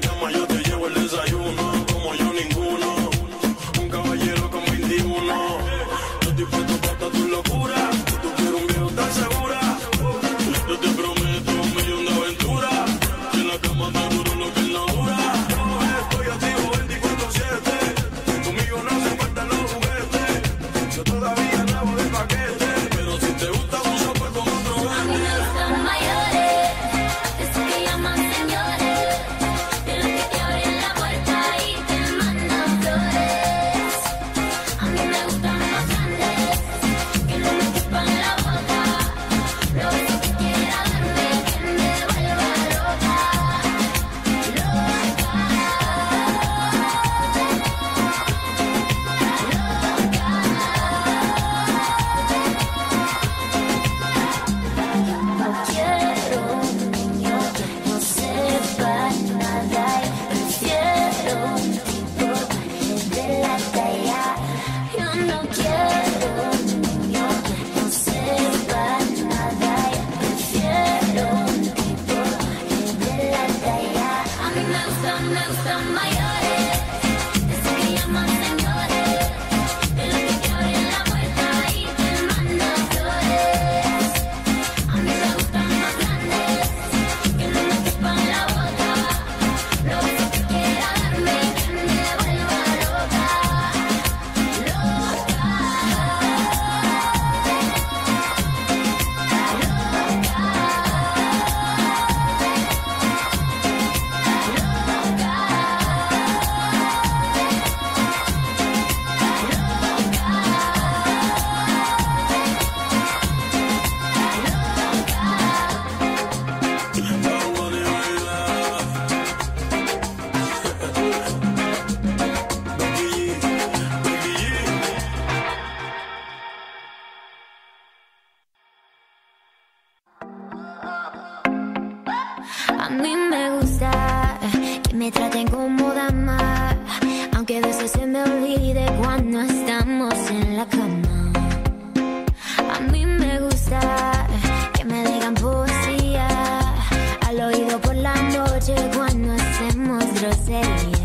llama, yo te llevo el desayuno. Como yo ninguno, un caballero con 21. Yo estoy puesto para toda tu locura. Tú quieres un viejo tan segura. Yo te prometo 1.000.000 de aventuras. Que en la cama te duro lo que él no dura. Estoy activo 24/7. Conmigo no hace falta los juguetes. Yo todavía andaba de paquete. Pero si te gusta mucho, pues con otro vete. A mí me gustan mayores, esos que llaman señores, de los que te abren la puerta y te mandan flores. A mí me gustan más grandes, que no me chupan la boca, los besos que quiera darme, que me vuelva loca, No quiero un niño que no sepa nadar. Prefiero un tipo de la talla. Yo no quiero un niño que no sepa nadar. Prefiero un tipo de la talla. A mí me gustan mayores, esos que llaman señores, de los que te abren la puerta y te mandan flores. A mí me gustan más grandes, que no me chupan la boca, los besos que quiera darme, que me vuelva loca, A mí me gusta que me traten como dama, aunque a veces se me olvide cuando estamos en la cama. A mí me gusta que me digan poesía al oído por la noche cuando hacemos grosería.